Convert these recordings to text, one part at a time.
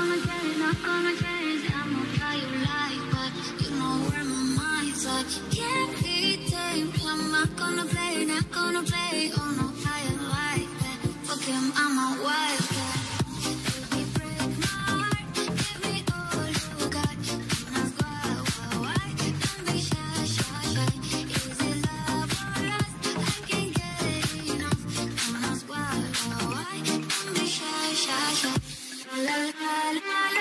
gonna change, not gonna change. I'm not how you like, but you know where my mind's at. Can't be tamed. I'm not gonna play, not gonna play. Oh no, I ain't like that. Fuck him, I'm a wildcat. Baby, break my heart, give me all you got. Don't ask why, don't be shy, shy, shy. Is it love or lust? I can't get enough. Don't ask why, don't be shy, shy, shy. La la la la.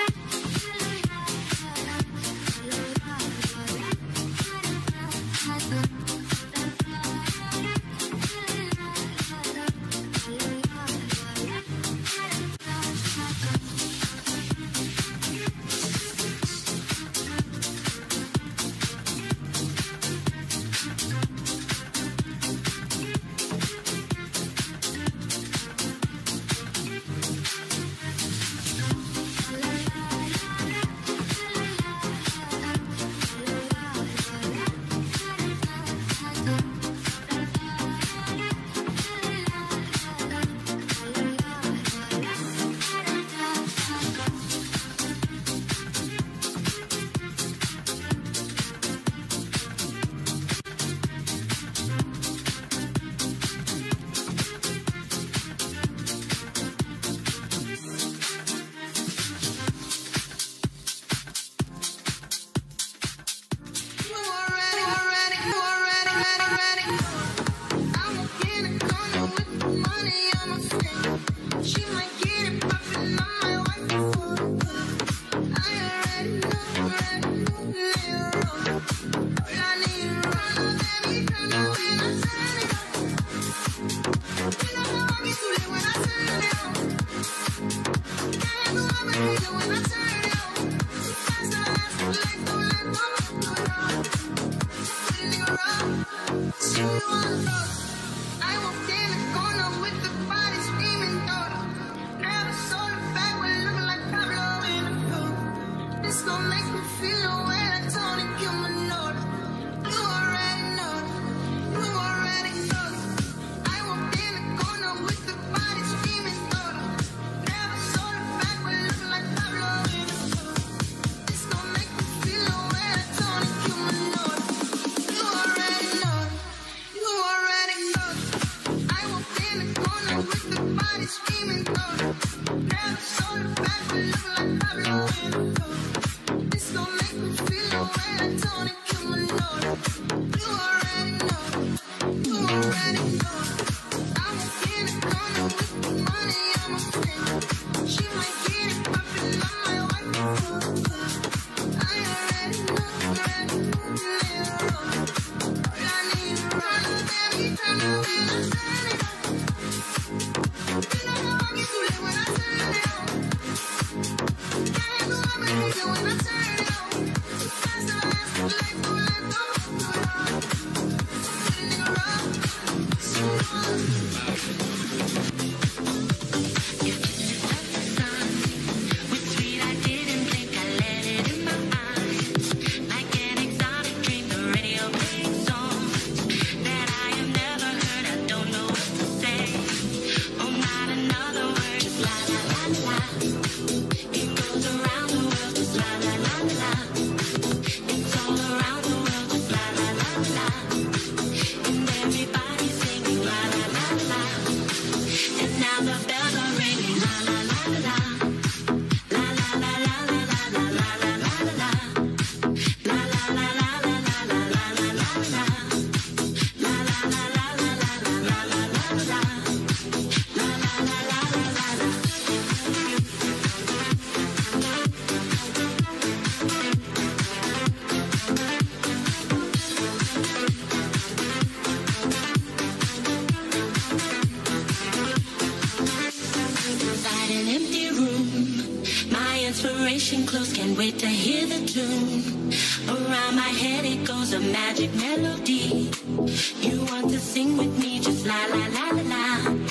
Inspiration close, can't wait to hear the tune. Around my head it goes a magic melody. You want to sing with me, just la la la la la.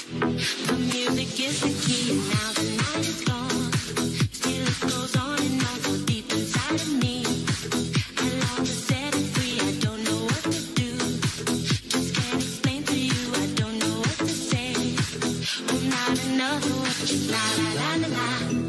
The music is the key, and now the night is gone. Still it goes on and on, so deep inside of me. I long to set it free, I don't know what to do. Just can't explain to you, I don't know what to say. Oh, not another word, just la la la la la.